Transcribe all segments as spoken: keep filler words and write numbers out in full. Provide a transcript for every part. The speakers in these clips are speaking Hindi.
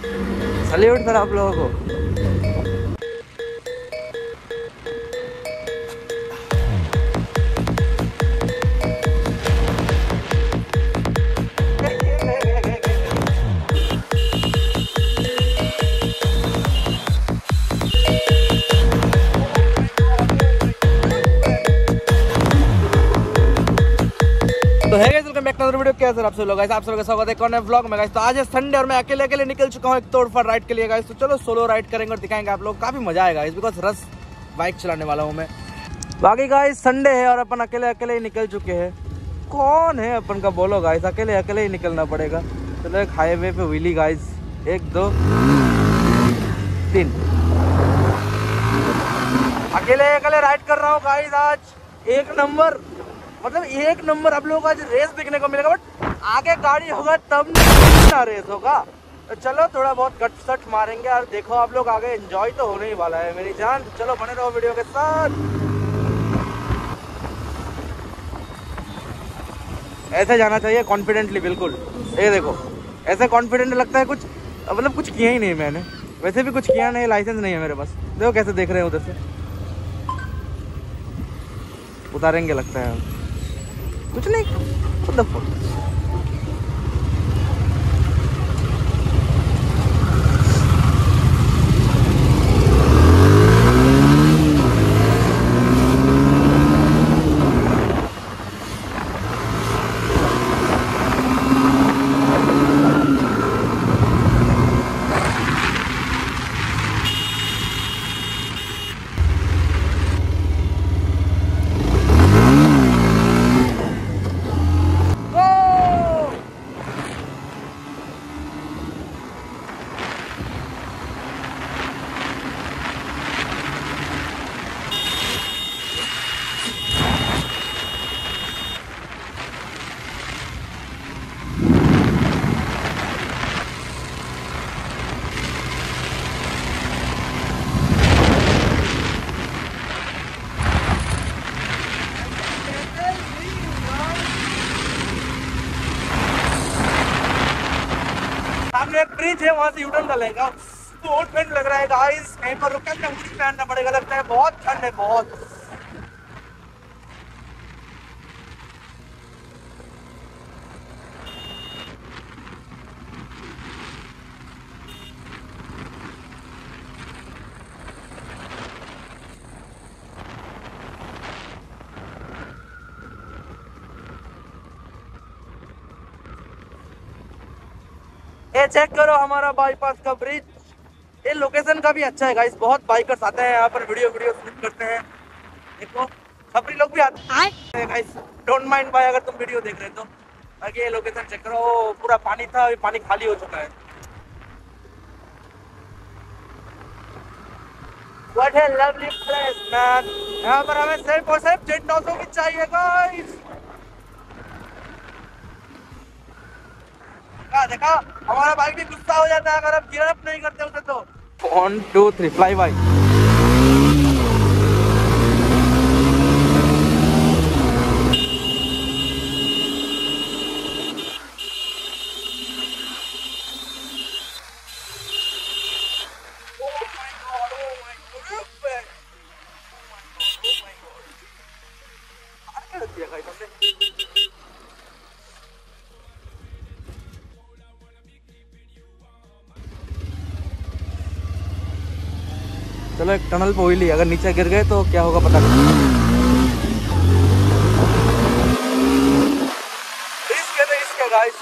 सैल्यूट सर आप लोगों को। तो है guys, welcome back to another video. क्या सर आप सब लोग गाइस, आप सब का स्वागत है कौन है व्लॉग में गाइस। तो आज है संडे और मैं अकेले अकेले निकल चुका हूँ एक तोड़फोड़ राइड के लिए गाइस। तो चलो सोलो राइड करेंगे और दिखाएंगे आप लोग, काफी मजा आएगा गाइस, बिकॉज रस बाइक चलाने वाला हूँ मैं। बाकी गाइस संडे है और अपन अकेले अकेले ही निकल चुके हैं। कौन है अपन का बोलो गाइस, अकेले अकेले ही निकलना पड़ेगा। चलो एक हाईवे पे व्हीली गाइस, एक दो तीन, अकेले अकेले राइड कर रहा हूँ गाइस। आज एक नंबर, मतलब एक नंबर आप लोगों को आज रेस देखने को मिलेगा। बट आगे गाड़ी होगा तब ना रेस होगा। तो चलो थोड़ा बहुत कट सट मारेंगे और देखो आप लोग, आगे एंजॉय तो होने ही वाला है मेरी जान। तो चलो बने रहो वीडियो के साथ। ऐसे जाना चाहिए कॉन्फिडेंटली, बिल्कुल। ये देखो ऐसे कॉन्फिडेंट लगता है कुछ, मतलब कुछ किया ही नहीं मैंने, वैसे भी कुछ किया नहीं, लाइसेंस नहीं है मेरे पास। देखो कैसे देख रहे हैं उधर से, उतारेंगे लगता है कुछ नहीं। What the fuck? एक ब्रिज है, वहां से यूटर्न डालेगा। बहुत ठंड लग रहा है गाइस, कहीं पर रुक के कंबल पहनना पड़ेगा लगता है, बहुत ठंड है बहुत। ये चेक करो हमारा बाईपास का ब्रिज। ये लोकेशन का भी अच्छा है गाइस, बहुत बाइकर्स आते हैं यहाँ पर, वीडियो वीडियो शूट करते हैं। देखो छपरी लोग भी आते हैं गाइस, डोंट माइंड भाई अगर तुम वीडियो देख रहे हो तो। आगे ये लोकेशन चेक करो, पूरा पानी था, अभी पानी खाली हो चुका है। What a lovely place man. यहाँ पर हमें सिर्फ और सिर्फ जेट नौ सौ की चाहिए गाइस। देखा हमारा बाइक भी गुस्सा हो जाता है अगर आप गियर अप नहीं करते उसे। तो one two three fly by. चलो एक टनल पे हुई ली, अगर नीचे गिर गए तो क्या होगा पता नहीं। रिस्क है तो रिस्क है गाइस।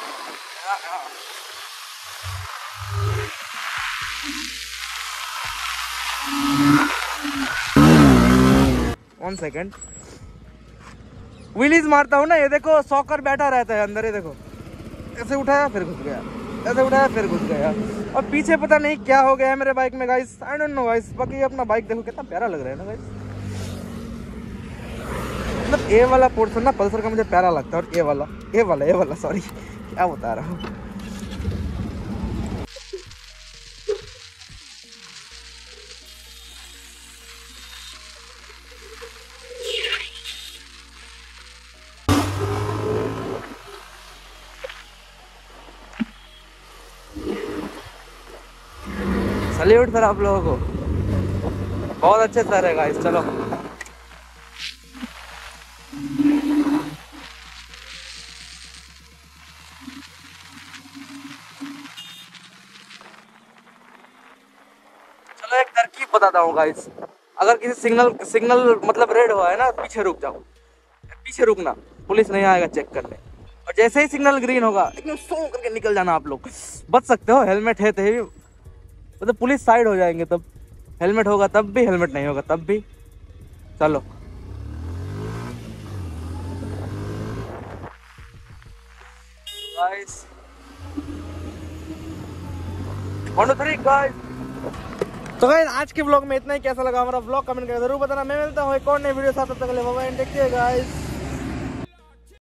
वन सेकेंड, व्हीलीज मारता हूँ ना, ये देखो सॉकर बैठा रहता है अंदर। ये देखो ऐसे उठाया फिर घुस गया, ऐसे उठाया फिर घुस गया, और पीछे पता नहीं क्या हो गया है मेरे बाइक में guys, I don't know guys. बाकी ये अपना बाइक देखो कितना प्यारा लग रहा है ना गाइस। मतलब ए वाला पोर्शन ना पल्सर का मुझे प्यारा लगता है, और ए वाला ए वाला ए वाला सॉरी क्या बता रहा हूँ। सैल्यूट सर आप लोगों को, बहुत अच्छे सर है गाइस। चलो चलो एक तरकीब बताता हूँ गाइस। अगर किसी सिग्नल सिग्नल मतलब रेड हुआ है ना, पीछे रुक जाओ, पीछे रुकना, पुलिस नहीं आएगा चेक करने। और जैसे ही सिग्नल ग्रीन होगा एकदम सो करके निकल जाना। आप लोग बच सकते हो, हेलमेट है तो है, मतलब पुलिस साइड हो जाएंगे तब। हेलमेट होगा तब भी, हेलमेट नहीं होगा तब भी। चलो guys, one two three guys. तो गाइस आज के व्लॉग में इतना ही। कैसा लगा हमारा व्लॉग कमेंट करके जरूर बताना। मैं मिलता हूँ एक और नई वीडियो साथ, तब तक के लिए bye bye, take care guys.